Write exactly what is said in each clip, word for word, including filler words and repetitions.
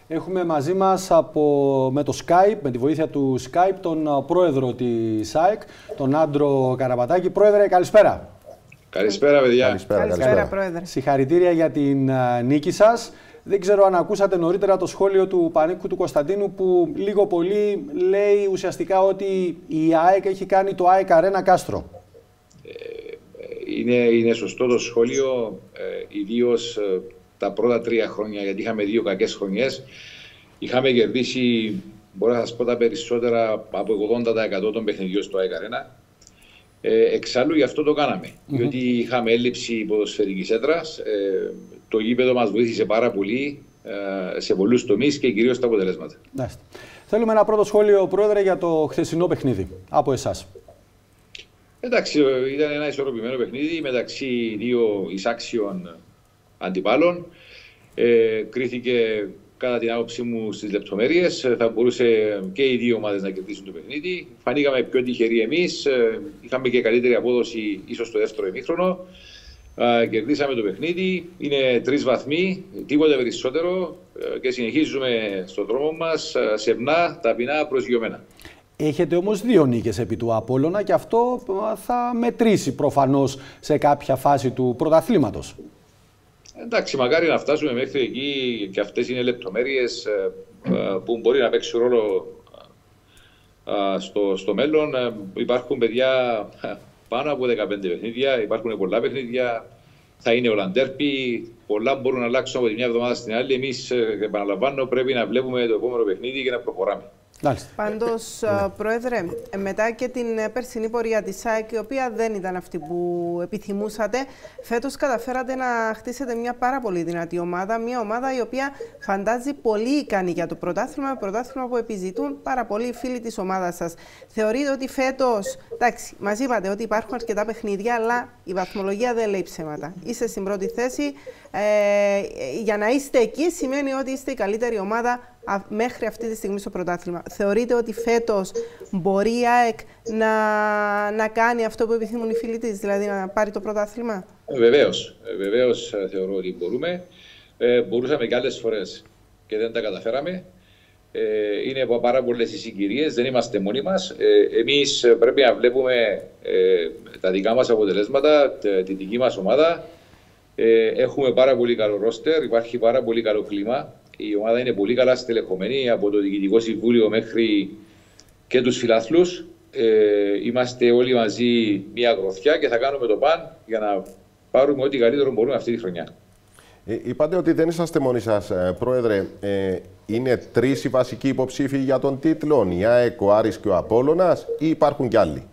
Έχουμε μαζί μας από, με το Skype, με τη βοήθεια του Skype, τον πρόεδρο της ΑΕΚ, τον Άντρο Καραπατάκη. Πρόεδρε, καλησπέρα. Καλησπέρα, παιδιά. Καλησπέρα, καλησπέρα, καλησπέρα, πρόεδρε. Συγχαρητήρια για την νίκη σας. Δεν ξέρω αν ακούσατε νωρίτερα το σχόλιο του Πανίκου του Κωνσταντίνου, που λίγο πολύ λέει ουσιαστικά ότι η ΑΕΚ έχει κάνει το ΑΕΚ Αρένα Κάστρο. Ε, είναι, είναι σωστό το σχόλιο, ε, ιδίως ε, τα πρώτα τρία χρόνια, γιατί είχαμε δύο κακές χρονιές. Είχαμε κερδίσει, μπορώ να σας πω, τα περισσότερα από ογδόντα τοις εκατό των παιχνιδιών στο ΑΕΚ Αρένα. Ε, εξάλλου γι' αυτό το κάναμε, mm-hmm. διότι είχαμε έλλειψη ποδοσφαιρικής έδρας. Ε, το γήπεδο μας βοήθησε πάρα πολύ ε, σε πολλούς τομείς και κυρίως τα αποτελέσματα. Άστε. Θέλουμε ένα πρώτο σχόλιο, Πρόεδρε, για το χθεσινό παιχνίδι από εσάς. Εντάξει, ήταν ένα ισορροπημένο παιχνίδι μεταξύ δύο εισάξιων αντιπάλων. Ε, κρίθηκε κατά την άποψή μου στις λεπτομέρειες. Θα μπορούσε και οι δύο ομάδες να κερδίσουν το παιχνίδι. Φανήκαμε πιο τυχεροί εμείς. Είχαμε και καλύτερη απόδοση ίσως στο δεύτερο ημίχρονο. Κερδίσαμε το παιχνίδι. Είναι τρεις βαθμοί, τίποτα περισσότερο. Και συνεχίζουμε στον δρόμο μας σεμνά, ταπεινά, προσγειωμένα. Έχετε όμως δύο νίκες επί του Απόλλωνα και αυτό θα μετρήσει προφανώς σε κάποια φάση του πρωταθλήματος. Εντάξει, μακάρι να φτάσουμε μέχρι εκεί, και αυτές είναι λεπτομέρειες που μπορεί να παίξουν ρόλο στο, στο μέλλον. Υπάρχουν παιδιά πάνω από δεκαπέντε παιχνίδια, υπάρχουν πολλά παιχνίδια, θα είναι Ολλαντέρπι, πολλά μπορούν να αλλάξουν από τη μια εβδομάδα στην άλλη. Εμείς, επαναλαμβάνω, πρέπει να βλέπουμε το επόμενο παιχνίδι και να προχωράμε. Πάντως, Πρόεδρε, μετά και την περσινή πορεία της ΑΕΚ, η οποία δεν ήταν αυτή που επιθυμούσατε, φέτος καταφέρατε να χτίσετε μια πάρα πολύ δυνατή ομάδα, μια ομάδα η οποία φαντάζει πολύ ικανή για το πρωτάθλημα, πρωτάθλημα που επιζητούν πάρα πολλοί φίλοι της ομάδας σας. Θεωρείτε ότι φέτος, εντάξει, μας είπατε ότι υπάρχουν αρκετά παιχνίδια, αλλά η βαθμολογία δεν λέει ψέματα. Είστε στην πρώτη θέση. Ε, για να είστε εκεί σημαίνει ότι είστε η καλύτερη ομάδα μέχρι αυτή τη στιγμή στο πρωτάθλημα. Θεωρείτε ότι φέτος μπορεί η ΑΕΚ να, να κάνει αυτό που επιθυμούν οι φίλοι της, δηλαδή να πάρει το πρωτάθλημα? Βεβαίως, βεβαίως θεωρώ ότι μπορούμε. Ε, μπορούσαμε και άλλες φορές και δεν τα καταφέραμε. Ε, είναι πάρα πολλές οι συγκυρίες, δεν είμαστε μόνοι μας. Ε, εμείς πρέπει να βλέπουμε ε, τα δικά μας αποτελέσματα, τη δική μας ομάδα. Ε, έχουμε πάρα πολύ καλό ρόστερ, υπάρχει πάρα πολύ καλό κλίμα. Η ομάδα είναι πολύ καλά στελεχωμένη από το Διοικητικό Συμβούλιο μέχρι και τους φιλάθλους. Ε, είμαστε όλοι μαζί μια γροθιά και θα κάνουμε το παν για να πάρουμε ό,τι καλύτερο μπορούμε αυτή τη χρονιά. Ε, είπατε ότι δεν είσαστε μόνοι σας, Πρόεδρε. Ε, είναι τρεις οι βασικοί υποψήφοι για τον τίτλο, η ΑΕΚ, ο Άρης και ο Απόλλωνας, ή υπάρχουν κι άλλοι?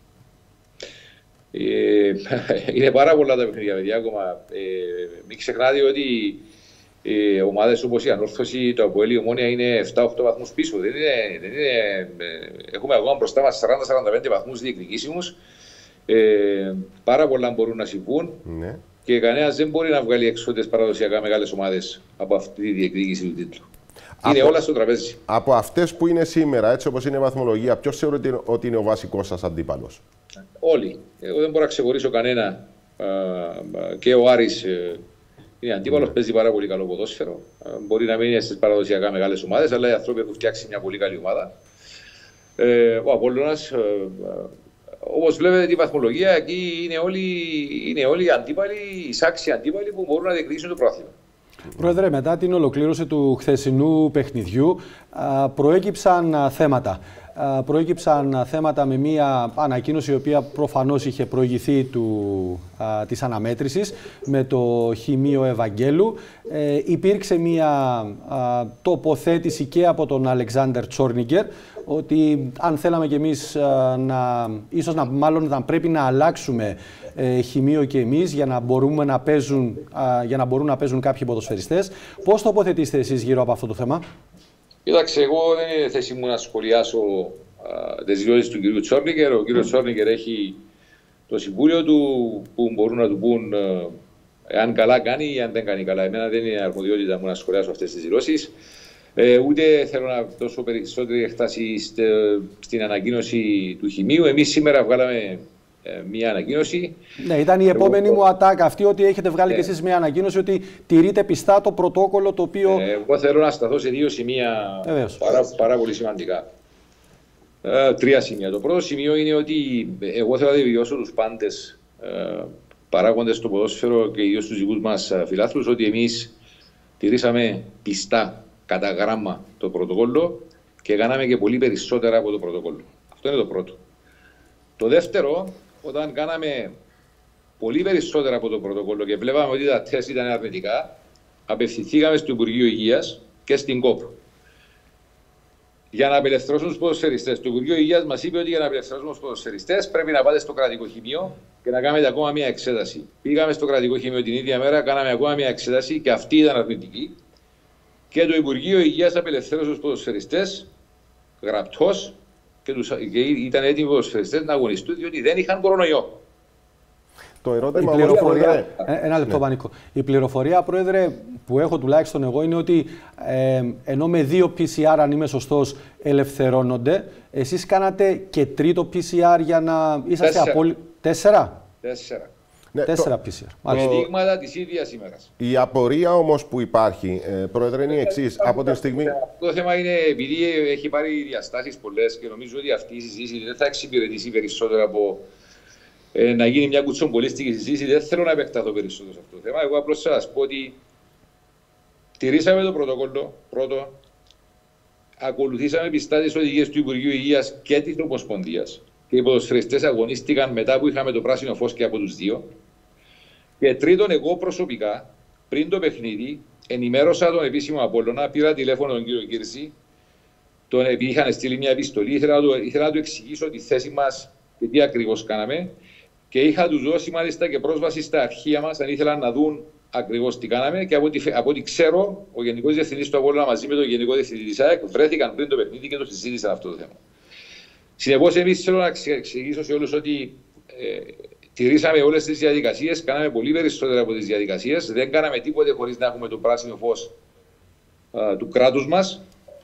Ε, είναι πάρα πολλά τα παιχνίδια, παιδιά, ακόμα. Ε, μην ξεχνάτε ότι οι ομάδες όπως η Ανόρθωση, το Αποέλ, η Ομόνια είναι επτά οκτώ βαθμούς πίσω. Δεν είναι, δεν είναι, έχουμε ακόμα μπροστά μας σαράντα με σαράντα πέντε βαθμούς διεκδικήσιμους. Ε, πάρα πολλά μπορούν να συμβούν. Ναι. Και κανένας δεν μπορεί να βγάλει έξω τις παραδοσιακά μεγάλες ομάδες από αυτή τη διεκδίκηση του τίτλου. Είναι από, όλα στο τραπέζι. Από αυτές που είναι σήμερα, έτσι όπως είναι η βαθμολογία, ποιος θεωρείτε ότι είναι ο βασικός σας αντίπαλος? Όλοι. Εγώ δεν μπορώ να ξεχωρίσω κανένα. Και ο Άρης είναι αντίπαλος, mm. παίζει πάρα πολύ καλό ποδόσφαιρο. Μπορεί να μην είναι στις παραδοσιακά μεγάλες ομάδες, αλλά οι άνθρωποι έχουν φτιάξει μια πολύ καλή ομάδα. Ε, ο Απόλλωνας, ε, όπως βλέπετε τη βαθμολογία, εκεί είναι όλοι, είναι όλοι οι αντίπαλοι, οι σάξιοι αντίπαλοι που μπορούν να διεκδικήσουν το πρόθυμα. Πρόεδρε, μετά την ολοκλήρωση του χθεσινού παιχνιδιού προέκυψαν θέματα. Προέκυψαν θέματα με μια ανακοίνωση η οποία προφανώς είχε προηγηθεί του, α, της αναμέτρησης με το Χημείο Ευαγγέλου. Ε, υπήρξε μια α, τοποθέτηση και από τον Αλεξάνδερ Τσόρνιγκερ ότι αν θέλαμε κι εμείς α, να, ίσως να, μάλλον να πρέπει να αλλάξουμε ε, χημείο και εμείς για να, μπορούμε να παίζουν, α, για να μπορούν να παίζουν κάποιοι ποδοσφαιριστές. Πώς τοποθετήσετε εσείς γύρω από αυτό το θέμα? Κοίταξε, εγώ δεν είναι θέση μου να σχολιάσω τις δηλώσεις του κ. Τσόρνιγκερ. Ο κ. Τσόρνιγκερ έχει το συμβούλιο του που μπορούν να του πούν εάν καλά κάνει ή αν δεν κάνει καλά. Εμένα δεν είναι αρμοδιότητα μου να σχολιάσω αυτές τις δηλώσεις. Ε, ούτε θέλω να δώσω περισσότερη εκτάση στην ανακοίνωση του Χημείου. Εμείς σήμερα βγάλαμε ε, μια ανακοίνωση. Ναι, ήταν η επόμενη εγώ... μου ατάκα αυτή, ότι έχετε βγάλει ναι. και εσείς μια ανακοίνωση ότι τηρείτε πιστά το πρωτόκολλο το οποίο. Ε, εγώ θέλω να σταθώ σε δύο σημεία πάρα, πάρα πολύ σημαντικά. Ε, τρία σημεία. Το πρώτο σημείο είναι ότι εγώ θέλω να διαβιώσω τους πάντες ε, παράγοντες στο ποδόσφαιρο και ιδίως τους δικούς μας φιλάθλους ότι εμείς τηρήσαμε πιστά κατά γράμμα το πρωτοκόλλο και κάναμε και πολύ περισσότερα από το πρωτοκόλλο. Αυτό είναι το πρώτο. Το δεύτερο, όταν κάναμε πολύ περισσότερα από το πρωτοκόλλο και βλέπαμε ότι τα τεστ ήταν αρνητικά, απευθυνθήκαμε στο Υπουργείο Υγείας και στην ΚΟΠ. Για να απελευθερώσουν τους ποδοσφαιριστές. Το Υπουργείο Υγείας μας είπε ότι για να απελευθερώσουν τους ποδοσφαιριστές πρέπει να πάτε στο κρατικό χημείο και να κάνετε ακόμα μια εξέταση. Πήγαμε στο κρατικό χημείο την ίδια μέρα, κάναμε ακόμα μια εξέταση και αυτή ήταν αρνητική. Και το Υπουργείο Υγείας απελευθέρωσε τους ποδοσφαιριστές γραπτός και, τους, και ήταν έτοιμοι οι ποδοσφαιριστές να αγωνιστούν διότι δεν είχαν κορονοϊό. Το ερώτημα, η πληροφορία, ένα λεπτό, ναι. Πανίκο. Η πληροφορία, Πρόεδρε, που έχω τουλάχιστον εγώ είναι ότι ε, ενώ με δύο πι σι αρ, αν είμαι σωστός, ελευθερώνονται, εσείς κάνατε και τρίτο πι σι αρ για να είσαστε απόλυτοι. Τέσσερα. Τέσσερα. Ναι, Τέσσερα το, πι σι αρ. Με δείγματα της ίδιας ημέρας. Η απορία όμως που υπάρχει, ε, Πρόεδρε, είναι η εξής. Από τη στιγμή... Το θέμα είναι επειδή έχει πάρει διαστάσεις πολλές και νομίζω ότι αυτή η συζήτηση δεν θα εξυπηρετήσει περισσότερο από ε, να γίνει μια κουτσομπολίστικη συζήτηση. Δεν θέλω να επεκταθώ περισσότερο σε αυτό το θέμα. Εγώ απλώς θα σας πω ότι τηρήσαμε το πρωτόκολλο πρώτο, ακολουθήσαμε πιστά τις οδηγίες του Υπουργείου Υγείας και της Ομοσπονδίας. Και οι ποδοσφαιριστές αγωνίστηκαν μετά που είχαμε το πράσινο φως και από τους δύο. Και τρίτον, εγώ προσωπικά, πριν το παιχνίδι, ενημέρωσα τον επίσημο Απόλλωνα, πήρα τηλέφωνο τον κύριο Κύρση, τον επειδή είχαν στείλει μια επιστολή, ήθελα να του, ήθελα να του εξηγήσω τη θέση μας και τι ακριβώς κάναμε. Και είχα τους δώσει μάλιστα και πρόσβαση στα αρχεία μας, αν ήθελαν να δουν ακριβώς τι κάναμε. Και από ό,τι, από ό,τι ξέρω, ο Γενικός Διευθυντής του Απόλλωνα μαζί με τον Γενικό Διευθυντή της ΑΕΚ βρέθηκαν πριν το παιχνίδι και το συζήτησαν αυτό το θέμα. Συνεπώς, εμείς θέλω να εξηγήσω σε όλους ότι ε, τηρήσαμε όλες τις διαδικασίες, κάναμε πολύ περισσότερα από τις διαδικασίες, δεν κάναμε τίποτε χωρίς να έχουμε το πράσινο φως α, του κράτους μας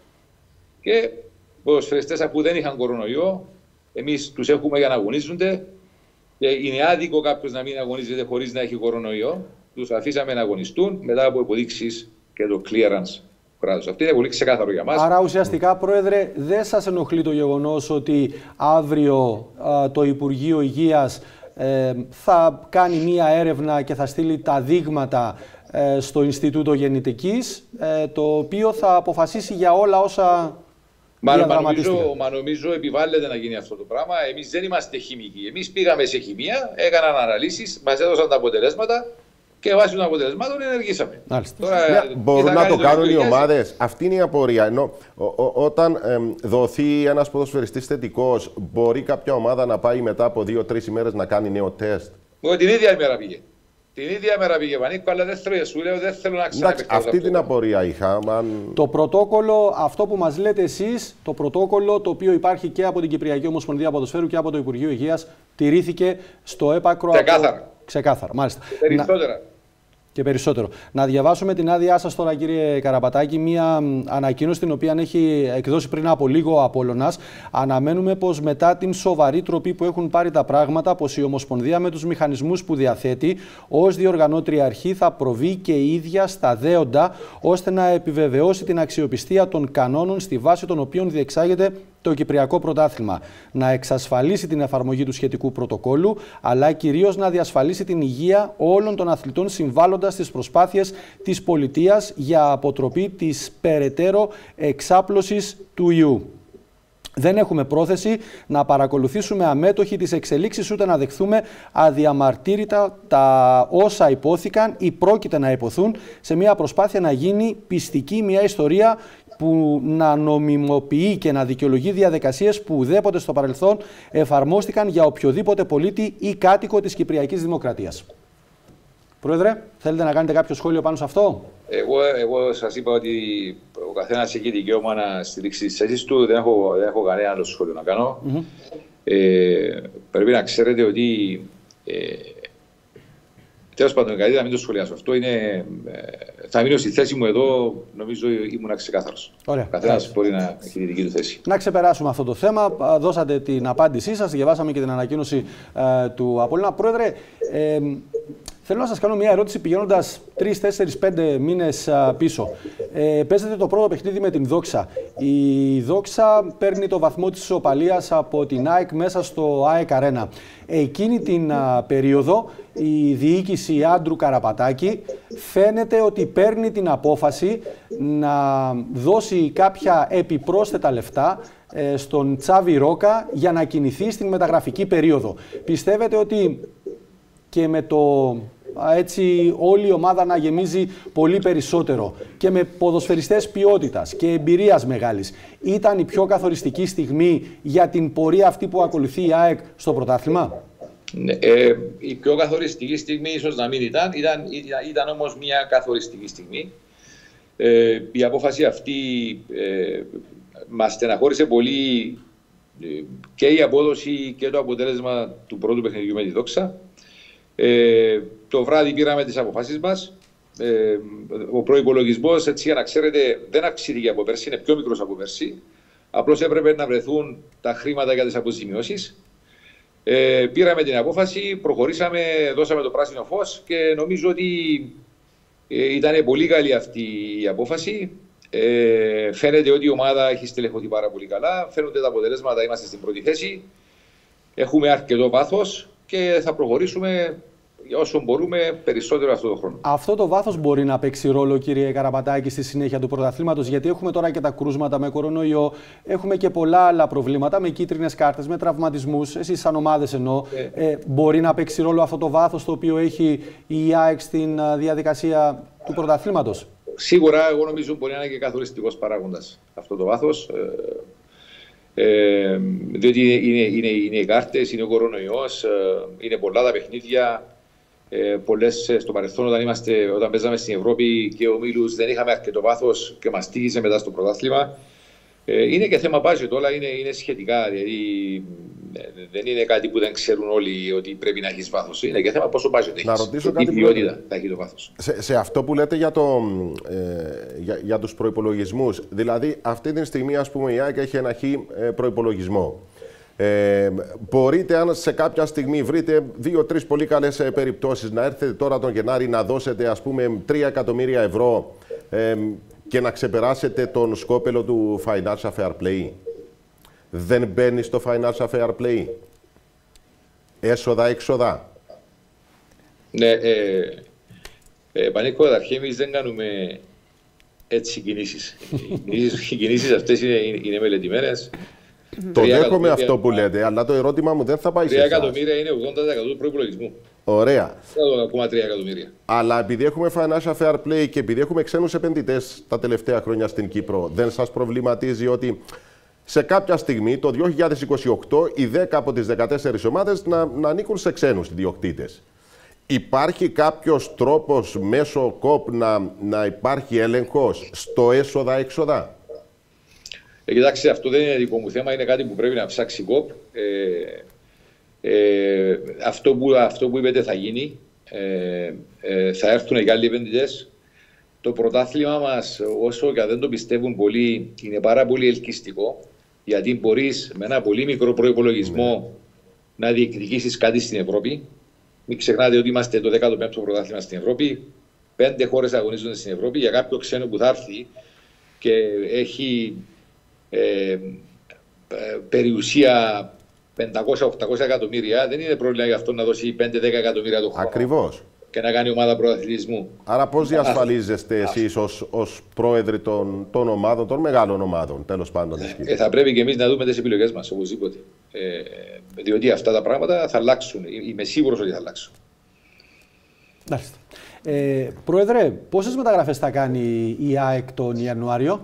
και ποδοσφαιριστές που δεν είχαν κορονοϊό, εμείς τους έχουμε για να αγωνίζονται και είναι άδικο κάποιος να μην αγωνίζεται χωρίς να έχει κορονοϊό. Τους αφήσαμε να αγωνιστούν μετά από υποδείξεις και το clearance. Αυτό είναι πολύ ξεκάθαρο για μας. Άρα ουσιαστικά, Πρόεδρε, δεν σας ενοχλεί το γεγονός ότι αύριο α, το Υπουργείο Υγείας ε, θα κάνει μία έρευνα και θα στείλει τα δείγματα ε, στο Ινστιτούτο Γεννητικής, ε, το οποίο θα αποφασίσει για όλα όσα μα, διαδραματίστηκαν. Μα νομίζω, μα νομίζω επιβάλλεται να γίνει αυτό το πράγμα. Εμείς δεν είμαστε χημικοί. Εμείς πήγαμε σε χημεία, έκαναν αναλύσεις, μας έδωσαν τα αποτελέσματα. Και βάσει των αποτελεσμάτων ενεργήσαμε. Τώρα, yeah, μπορούν να το κάνουν οι ομάδες. Αυτή είναι η απορία. Ενώ, ο, ο, όταν ε, δοθεί ένας ποδοσφαιριστής θετικός, μπορεί κάποια ομάδα να πάει μετά από δύο-τρεις ημέρες να κάνει νέο τεστ. Εγώ την ίδια ημέρα πήγε. Την ίδια ημέρα πήγε Πανίκο, αλλά δεν θέλω, σου λέω, δεν θέλω να ξαναπαιχτώ. Αυτή την απορία είχα. Αν... Το πρωτόκολλο, αυτό που μας λέτε εσείς, το πρωτόκολλο το οποίο υπάρχει και από την Κυπριακή Ομοσπονδία Ποδοσφαίρου και από το Υπουργείο Υγείας, τηρήθηκε στο έπακρο. Ξεκάθαρα. Από... Ξεκάθαρα, μάλιστα. Και περισσότερα. Να... Και περισσότερο. Να διαβάσουμε την άδειά σας τώρα, κύριε Καραπατάκη, μια ανακοίνωση την οποία έχει εκδώσει πριν από λίγο ο Απόλλωνας. Αναμένουμε πως μετά την σοβαρή τροπή που έχουν πάρει τα πράγματα, πως η Ομοσπονδία με τους μηχανισμούς που διαθέτει ως διοργανώτρια αρχή θα προβεί και η ίδια στα δέοντα, ώστε να επιβεβαιώσει την αξιοπιστία των κανόνων στη βάση των οποίων διεξάγεται το Κυπριακό Πρωτάθλημα, να εξασφαλίσει την εφαρμογή του σχετικού πρωτοκόλλου, αλλά κυρίως να διασφαλίσει την υγεία όλων των αθλητών, συμβάλλοντας στις προσπάθειες της πολιτείας για αποτροπή της περαιτέρω εξάπλωσης του ιού. Δεν έχουμε πρόθεση να παρακολουθήσουμε αμέτωχοι τις εξελίξεις, ούτε να δεχθούμε αδιαμαρτύρητα τα όσα υπόθηκαν ή πρόκειται να υποθούν σε μια προσπάθεια να γίνει πιστική μια ιστορία που να νομιμοποιεί και να δικαιολογεί διαδικασίες που ουδέποτε στο παρελθόν εφαρμόστηκαν για οποιοδήποτε πολίτη ή κάτοικο της Κυπριακής Δημοκρατίας. Πρόεδρε, θέλετε να κάνετε κάποιο σχόλιο πάνω σε αυτό? Εγώ, εγώ σας είπα ότι ο καθένας έχει δικαίωμα να στηρίξει τις θέσεις του. Δεν έχω, δεν έχω κανένα άλλο σχόλιο να κάνω. Mm-hmm. ε, πρέπει να ξέρετε ότι ε, τέλος πάντων, καλύτερα να μην το σχολιάσω. Αυτό είναι. Θα μείνω στη θέση μου εδώ, νομίζω ήμουν ξεκάθαρος. Ο καθένας μπορεί να έχει τη δική του θέση. Να ξεπεράσουμε αυτό το θέμα. Δώσατε την απάντησή σας, διαβάσαμε και την ανακοίνωση ε, του Απόλλωνα. Πρόεδρε, ε, θέλω να σας κάνω μια ερώτηση πηγαίνοντας τρεις, τέσσερις, πέντε μήνες πίσω. Ε, παίζετε το πρώτο παιχνίδι με την Δόξα. Η Δόξα παίρνει το βαθμό της ισοπαλίας από την ΑΕΚ μέσα στο ΑΕΚ Αρένα. Εκείνη την α, περίοδο η διοίκηση Άντρου Καραπατάκη φαίνεται ότι παίρνει την απόφαση να δώσει κάποια επιπρόσθετα λεφτά ε, στον Τσάβη Ρόκα για να κινηθεί στην μεταγραφική περίοδο. Πιστεύετε ότι και με το έτσι όλη η ομάδα να γεμίζει πολύ περισσότερο και με ποδοσφαιριστές ποιότητας και εμπειρίας μεγάλης, ήταν η πιο καθοριστική στιγμή για την πορεία αυτή που ακολουθεί η ΑΕΚ στο πρωτάθλημα? Ναι, ε, η πιο καθοριστική στιγμή ίσως να μην ήταν, ήταν, ήταν, ήταν όμως μια καθοριστική στιγμή. Ε, η απόφαση αυτή ε, μας στεναχώρησε πολύ ε, και η απόδοση και το αποτέλεσμα του πρώτου παιχνιδιού με τη Δόξα. Ε, το βράδυ πήραμε τις αποφάσεις μας. Ε, ο προϋπολογισμός, έτσι για να ξέρετε, δεν αυξήθηκε από πέρσι, είναι πιο μικρός από πέρσι. Απλώς έπρεπε να βρεθούν τα χρήματα για τις αποζημιώσεις. Ε, πήραμε την απόφαση, προχωρήσαμε, δώσαμε το πράσινο φως και νομίζω ότι ε, ήταν πολύ καλή αυτή η απόφαση. Ε, φαίνεται ότι η ομάδα έχει στελεχωθεί πάρα πολύ καλά, φαίνονται τα αποτελέσματα, είμαστε στην πρώτη θέση. Έχουμε αρκετό βάθος και θα προχωρήσουμε όσο μπορούμε περισσότερο αυτό το χρόνο. Αυτό το βάθος μπορεί να παίξει ρόλο, κύριε Καραπατάκη, στη συνέχεια του πρωταθλήματος, γιατί έχουμε τώρα και τα κρούσματα με κορονοϊό, έχουμε και πολλά άλλα προβλήματα με κίτρινες κάρτες, με τραυματισμούς. Εσείς, σαν ομάδες εννοώ, ε. Ε, μπορεί να παίξει ρόλο αυτό το βάθος το οποίο έχει η ΑΕΚ στην διαδικασία του πρωταθλήματος? Σίγουρα, εγώ νομίζω μπορεί να είναι και καθοριστικός παράγοντας αυτό το βάθος. Ε, ε, διότι είναι, είναι, είναι οι κάρτες, είναι ο κορονοϊός, είναι πολλά τα παιχνίδια. Ε, πολλές στο παρελθόν, όταν, είμαστε, όταν παίζαμε στην Ευρώπη και ομίλους, δεν είχαμε αρκετό βάθος και μας τύχησε μετά στο πρωτάθλημα. Ε, είναι και θέμα budget, όλα είναι, είναι σχετικά. Δηλαδή, δεν είναι κάτι που δεν ξέρουν όλοι ότι πρέπει να έχεις βάθος. Είναι και θέμα πόσο budget έχεις. Να ρωτήσω κάτι. Η ποιότητα θα έχει το βάθος. Σε, σε αυτό που λέτε για, το, ε, για, για τους προϋπολογισμούς, δηλαδή αυτή τη στιγμή, ας πούμε, η ΑΕΚ έχει ένα χ προϋπολογισμό. Ε, μπορείτε, αν σε κάποια στιγμή βρείτε δύο-τρεις πολύ καλές ε, περιπτώσεις, να έρθετε τώρα τον Γενάρη να δώσετε, ας πούμε, τρία εκατομμύρια ευρώ ε, και να ξεπεράσετε τον σκόπελο του Financial Fair Play? Δεν μπαίνει στο Financial Fair Play έσοδα-έξοδα? Ναι, ε, ε, Πανίκο, καταρχήν εμείς δεν κάνουμε έτσι κινήσεις. Οι κινήσεις αυτές είναι, είναι μελετημένες. Το δέχομαι αυτό που λέτε, αλλά το ερώτημα μου δεν θα πάει σε εσάς. τρία εκατομμύρια είναι ογδόντα τοις εκατό του προϋπολογισμού. Ωραία. τρία εκατομμύρια. Αλλά επειδή έχουμε financial fair play και επειδή έχουμε ξένους επενδυτές τα τελευταία χρόνια στην Κύπρο, δεν σας προβληματίζει ότι σε κάποια στιγμή, το δύο χιλιάδες είκοσι οκτώ, οι δέκα από τις δεκατέσσερις ομάδες να, να ανήκουν σε ξένους ιδιοκτήτες? Υπάρχει κάποιος τρόπος μέσω κοπ να, να υπάρχει έλεγχος στο έσοδα-έξοδα? Ε, κοιτάξτε, αυτό δεν είναι δικό μου θέμα, είναι κάτι που πρέπει να ψάξει η ΚΟΠ. Ε, ε, αυτό, που, αυτό που είπετε θα γίνει. Ε, ε, θα έρθουν και άλλοι επενδυτές. Το πρωτάθλημα μας, όσο και δεν το πιστεύουν πολλοί, είναι πάρα πολύ ελκυστικό, γιατί μπορείς με ένα πολύ μικρό προϋπολογισμό να διεκδικήσεις κάτι στην Ευρώπη. Μην ξεχνάτε ότι είμαστε το δέκατο πέμπτο πρωτάθλημα στην Ευρώπη. Πέντε χώρες αγωνίζονται στην Ευρώπη. Για κάποιο ξένο που θα έρθει και έχει Ε, περιουσία πεντακόσια με οχτακόσια εκατομμύρια, δεν είναι πρόβλημα για αυτό να δώσει πέντε με δέκα εκατομμύρια το χρόνο. Ακριβώς. Και να κάνει ομάδα πρωταθλητισμού. Άρα πώς διασφαλίζεστε εσείς ως, ως πρόεδροι των, των ομάδων, των μεγάλων ομάδων, τέλος πάντων? Ε, θα πρέπει και εμείς να δούμε τις επιλογές μας, οπωσδήποτε. Ε, διότι αυτά τα πράγματα θα αλλάξουν. Είμαι σίγουρος ότι θα αλλάξουν. Ε, Πρόεδρε, πόσες μεταγραφές θα κάνει η ΑΕΚ τον Ιανουάριο?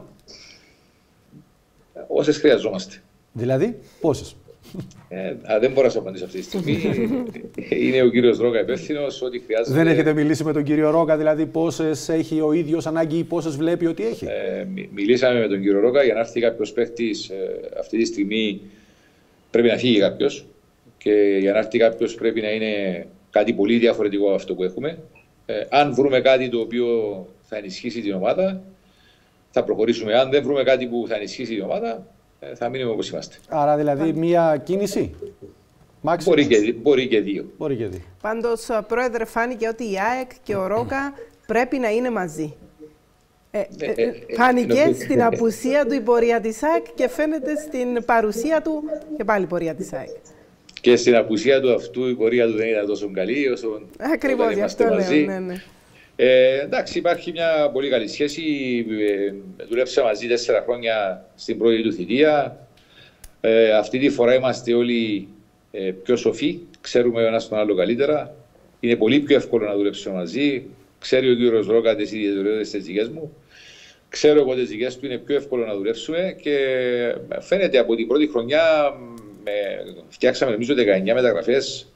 Όσες χρειαζόμαστε. Δηλαδή, πόσες? Ε, α, δεν μπορώ να σας απαντήσω αυτή τη στιγμή. Είναι ο κύριος Ρόκα υπεύθυνος, ό,τι χρειάζεται. Δεν έχετε μιλήσει με τον κύριο Ρόκα, δηλαδή πόσες έχει ο ίδιος ανάγκη ή πόσες βλέπει ότι έχει? Ε, μιλήσαμε με τον κύριο Ρόκα για να έρθει κάποιος παίχτης. Ε, αυτή τη στιγμή πρέπει να φύγει κάποιος. Και για να έρθει κάποιος πρέπει να είναι κάτι πολύ διαφορετικό από αυτό που έχουμε. Ε, αν βρούμε κάτι το οποίο θα ενισχύσει την ομάδα, θα προχωρήσουμε. Αν δεν βρούμε κάτι που θα ενισχύσει την ομάδα, ε, θα μείνουμε όπως είμαστε. Άρα δηλαδή μία κίνηση. Μπορεί και, μπορεί και δύο. Μπορεί και δύο. Πάντως, Πρόεδρε, φάνηκε ότι η ΑΕΚ και ο Ρόκα πρέπει να είναι μαζί. Ε, ε, ε, φάνηκε ε, στην απουσία του η πορεία της ΑΕΚ και φαίνεται στην παρουσία του και πάλι η πορεία της ΑΕΚ. Και στην απουσία του αυτού η πορεία του δεν ήταν τόσο καλή όσο ακριβώς, γι' αυτό λέω. Ναι, ναι. Ε, εντάξει, υπάρχει μια πολύ καλή σχέση. Ε, δουλέψαμε μαζί τέσσερα χρόνια στην πρώτη του θητεία. Ε, αυτή τη φορά είμαστε όλοι ε, πιο σοφοί. Ξέρουμε ο ένας τον άλλο καλύτερα. Είναι πολύ πιο εύκολο να δουλέψουμε μαζί. Ξέρει ο κύριος Ρόκα τις ιδιαιτερότητες της δικές μου. Ξέρω εγώ τις δικές του, είναι πιο εύκολο να δουλέψουμε και φαίνεται από την πρώτη χρονιά με, φτιάξαμε νομίζω δεκαεννιά μεταγραφές.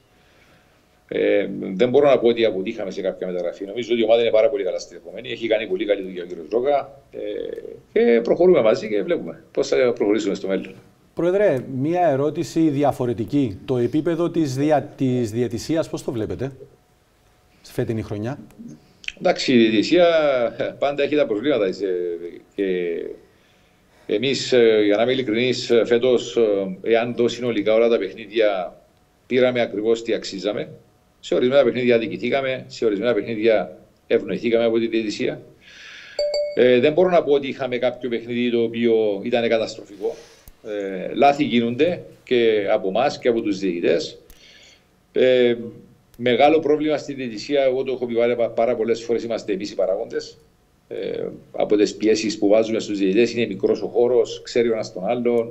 Ε, δεν μπορώ να πω ότι αποτύχαμε σε κάποια μεταγραφή. Νομίζω ότι η ομάδα είναι πάρα πολύ καλά στρεφωμένη. Έχει κάνει πολύ καλή δουλειά ο κύριος Ρόκα ε, και προχωρούμε μαζί και βλέπουμε πώς θα προχωρήσουμε στο μέλλον. Πρόεδρε, μία ερώτηση διαφορετική. Το επίπεδο της, δια, της διαιτησίας πώς το βλέπετε στη φετινή χρονιά? Εντάξει, η διαιτησία πάντα έχει τα προβλήματα και εμείς, για να είμαι ειλικρινής, φέτος, εάν δω συνολικά όλα τα παιχνίδια, πήραμε ακριβώς τι αξίζαμε. Σε ορισμένα παιχνίδια αδικηθήκαμε, σε ορισμένα παιχνίδια ευνοηθήκαμε από τη διαιτησία. Ε, δεν μπορώ να πω ότι είχαμε κάποιο παιχνίδι το οποίο ήταν καταστροφικό. Ε, λάθη γίνονται και από εμάς και από τους διαιτητές. Ε, Μεγάλο πρόβλημα στη διαιτησία, εγώ το έχω πει πάρα πολλές φορές, είμαστε εμείς οι παράγοντες. Ε, από τις πιέσεις που βάζουμε στους διαιτητές, είναι μικρός ο χώρος, ξέρει ο ένας τον άλλον.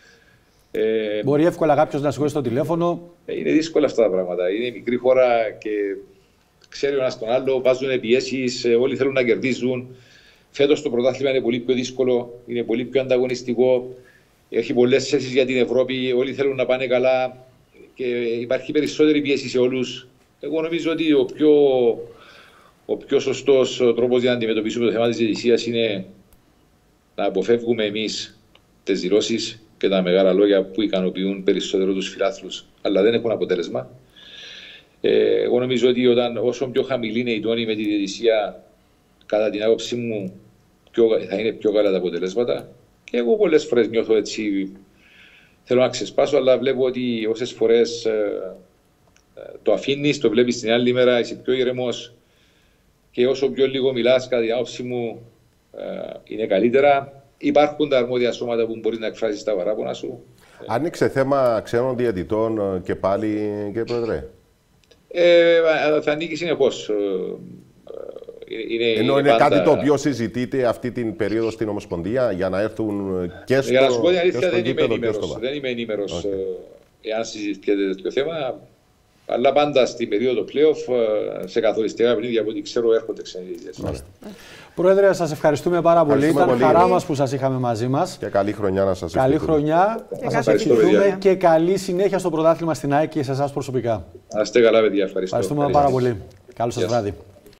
Ε, Μπορεί εύκολα κάποιος να σηκώσει το τηλέφωνο. Ε, είναι δύσκολα αυτά τα πράγματα. Είναι μικρή χώρα και ξέρει ο ένας τον άλλο, βάζουν πιέσεις, όλοι θέλουν να κερδίζουν. Φέτος το πρωτάθλημα είναι πολύ πιο δύσκολο, είναι πολύ πιο ανταγωνιστικό. Έχει πολλές θέσεις για την Ευρώπη, όλοι θέλουν να πάνε καλά και υπάρχει περισσότερη πίεση σε όλους. Εγώ νομίζω ότι ο πιο, ο πιο σωστός τρόπος για να αντιμετωπίσουμε το θέμα της διαιτησίας είναι να αποφεύγουμε εμείς τις δηλώσεις και τα μεγάλα λόγια που ικανοποιούν περισσότερο τους φιλάθλους, αλλά δεν έχουν αποτέλεσμα. Ε, εγώ νομίζω ότι όταν, όσο πιο χαμηλή είναι η τόνη με τη διαιτησία, κατά την άποψή μου, πιο, θα είναι πιο καλά τα αποτελέσματα. Και εγώ πολλές φορές νιώθω έτσι, θέλω να ξεσπάσω, αλλά βλέπω ότι όσες φορές ε, το αφήνεις, το βλέπεις την άλλη μέρα, είσαι πιο ηρεμός και όσο πιο λίγο μιλάς, κατά την άποψη μου, ε, είναι καλύτερα. Υπάρχουν τα αρμόδια σώματα που μπορεί να εκφράσεις τα παράπονα σου. Άνοιξε θέμα ξένων διαιτητών και πάλι, κύριε Πρόεδρε? Ε, θα ανήκει συνεχώς. Είναι, Ενώ είναι, είναι πάντα... κάτι το οποίο συζητείται αυτή την περίοδο στην Ομοσπονδία για να έρθουν και στο, για να σου πω την αλήθεια, δεν, είμαι ενήμερος, δεν είμαι ενήμερος okay. εάν συζητιέται τέτοιο θέμα. Αλλά πάντα στην περίοδο play-off, σε καθοριστικά παιχνίδια από ό,τι ξέρω έρχονται ξένοι διαιτητές. Πρόεδρε, σας ευχαριστούμε πάρα πολύ. Ήταν πολύ. Χαρά μας που σας είχαμε μαζί μας. Και καλή χρονιά να σας ευχαριστούμε. Καλή χρονιά, να σας ευχαριστούμε και καλή συνέχεια στο πρωτάθλημα στην ΑΕΚ και σε εσάς προσωπικά. Να είστε καλά, παιδιά. Ευχαριστώ. Ευχαριστούμε πάρα πολύ. Καλό σας βράδυ.